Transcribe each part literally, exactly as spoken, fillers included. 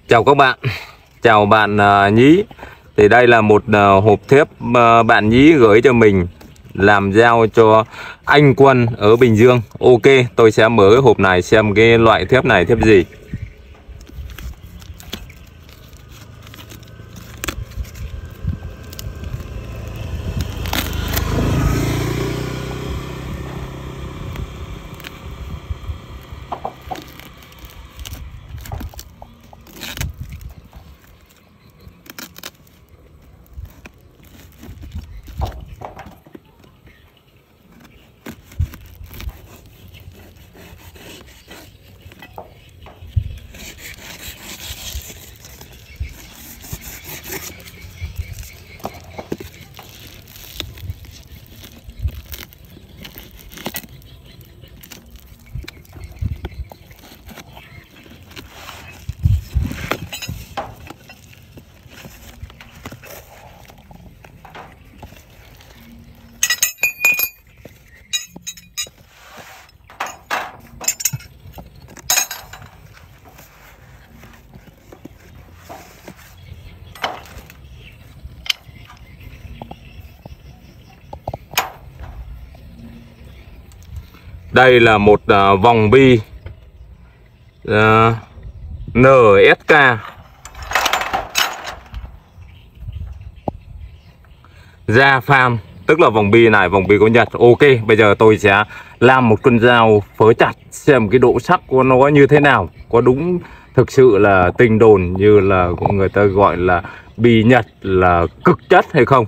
Chào các bạn, chào bạn uh, Nhí. Thì đây là một uh, hộp thép uh, bạn Nhí gửi cho mình làm giao cho anh Quân ở Bình Dương. Ok, tôi sẽ mở cái hộp này xem cái loại thép này thép gì. Đây là một uh, vòng bi uh, en ét ca Japan, tức là vòng bi này, vòng bi của Nhật. Ok, bây giờ tôi sẽ làm một con dao phớ chặt xem cái độ sắc của nó như thế nào, có đúng thực sự là tinh đồn như là người ta gọi là bi Nhật là cực chất hay không.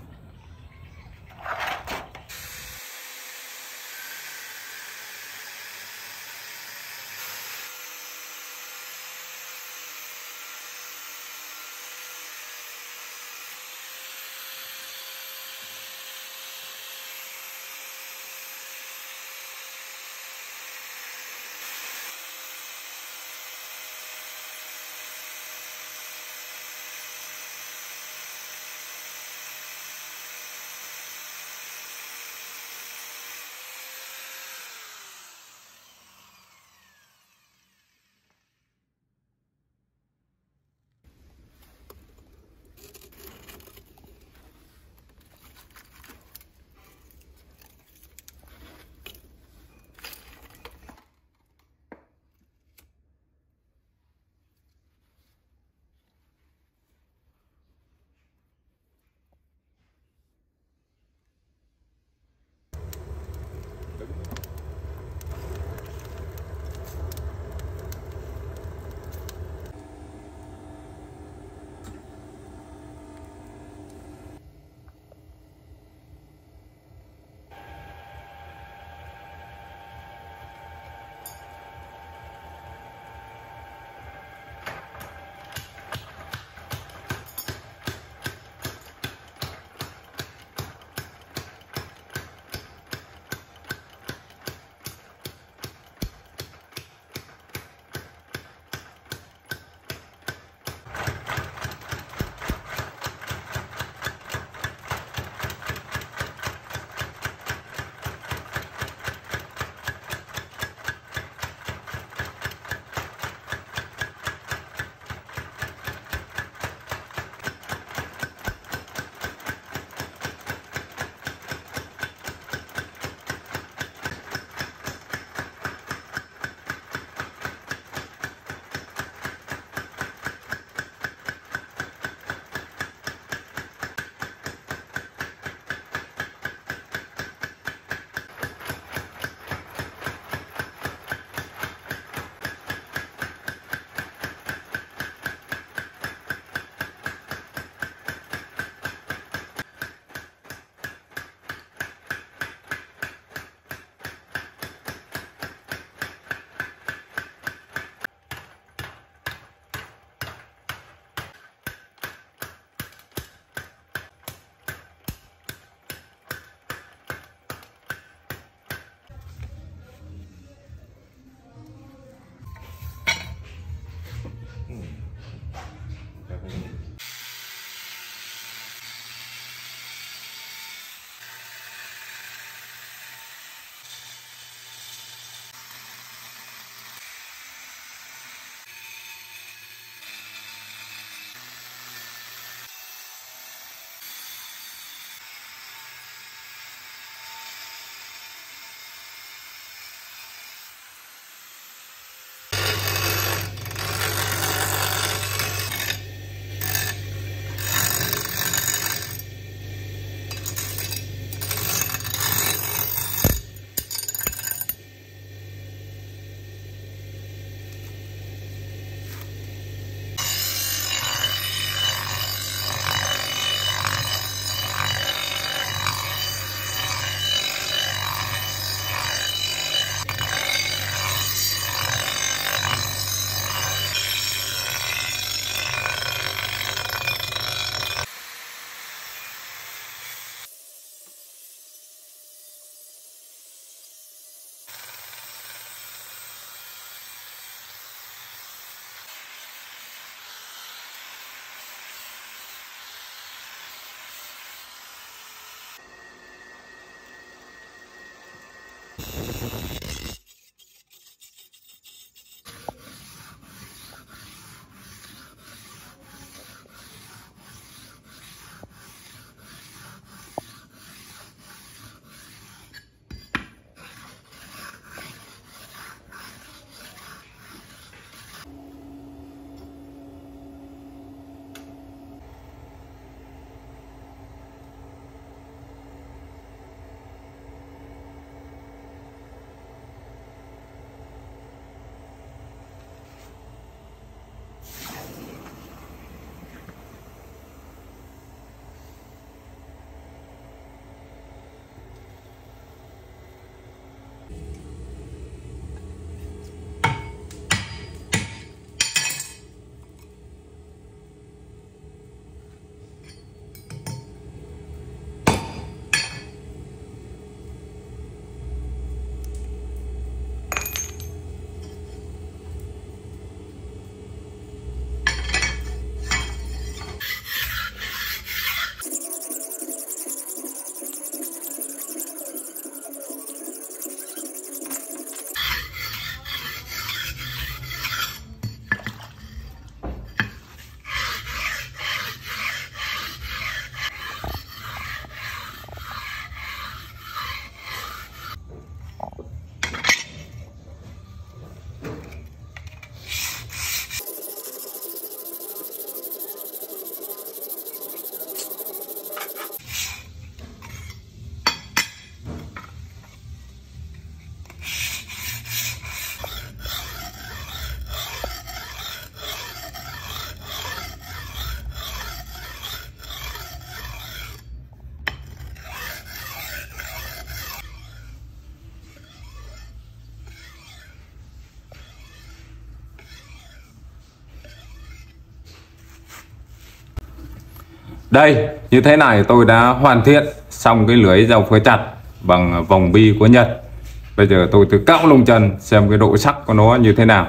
Đây, như thế này tôi đã hoàn thiện xong cái lưới dao phới chặt bằng vòng bi của Nhật. Bây giờ tôi thử cạo lông chân xem cái độ sắc của nó như thế nào.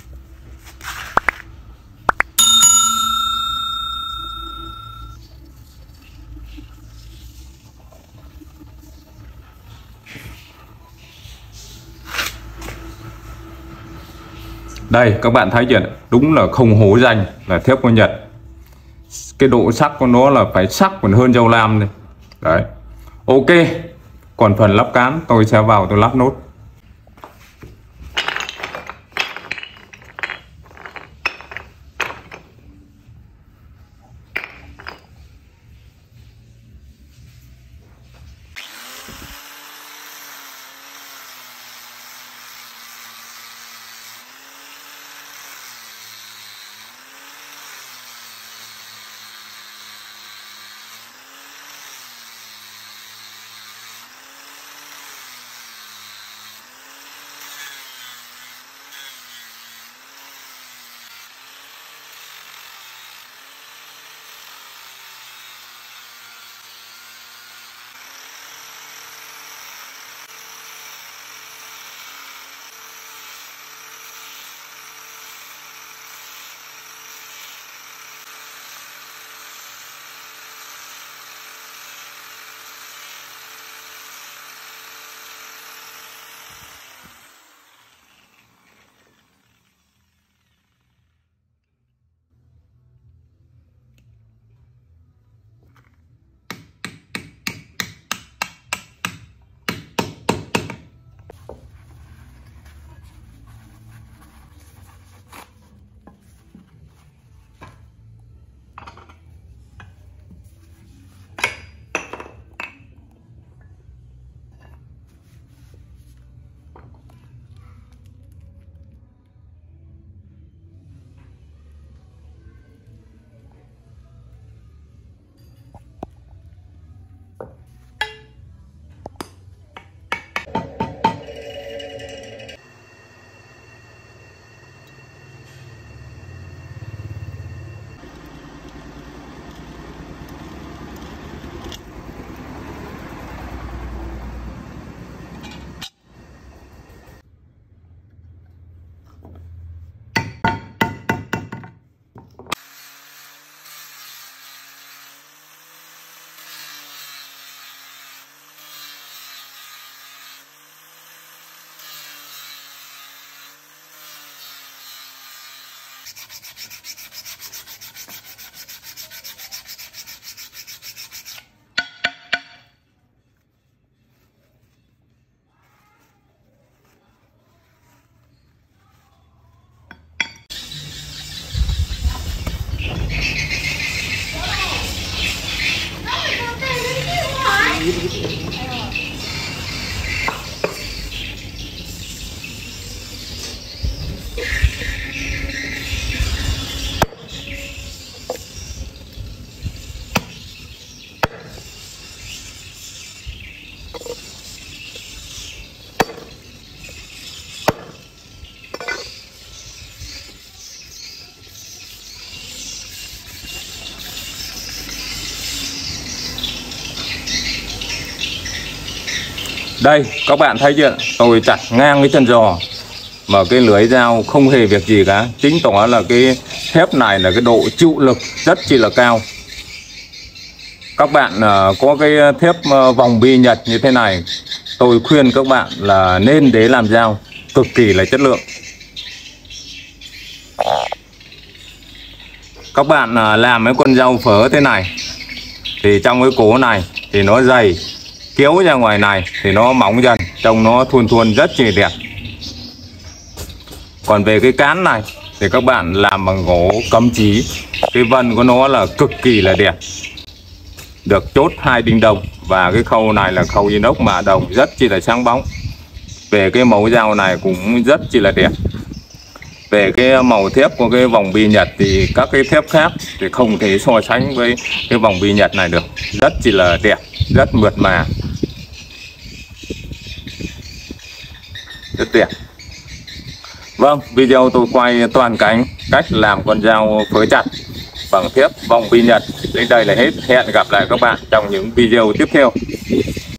Đây các bạn thấy chưa, đúng là không hố danh là thép của Nhật. Cái độ sắc của nó là phải sắc còn hơn dao lam này. Đấy. Ok. Còn phần lắp cán tôi sẽ vào tôi lắp nốt. Đây các bạn thấy chưa, tôi chặt ngang cái chân giò mà cái lưới dao không hề việc gì cả, chứng tỏ là cái thép này là cái độ chịu lực rất chi là cao. Các bạn uh, có cái thép uh, vòng bi Nhật như thế này, tôi khuyên các bạn là nên để làm dao cực kỳ là chất lượng. Các bạn uh, làm mấy con dao phớ thế này thì trong cái cố này thì nó dày, kéo ra ngoài này thì nó mỏng dần, trông nó thuôn thuôn rất chi đẹp. Còn về cái cán này thì các bạn làm bằng gỗ cấm chí, cái vân của nó là cực kỳ là đẹp, được chốt hai đinh đồng, và cái khâu này là khâu inox mạ đồng rất chi là sáng bóng. Về cái mẫu dao này cũng rất chi là đẹp. Về cái màu thép của cái vòng bi Nhật thì các cái thép khác thì không thể so sánh với cái vòng bi Nhật này được, rất chi là đẹp, rất mượt mà, rất đẹp. Vâng, video tôi quay toàn cảnh cách làm con dao phới chặt bằng thép vòng bi Nhật. Đến đây là hết. Hẹn gặp lại các bạn trong những video tiếp theo.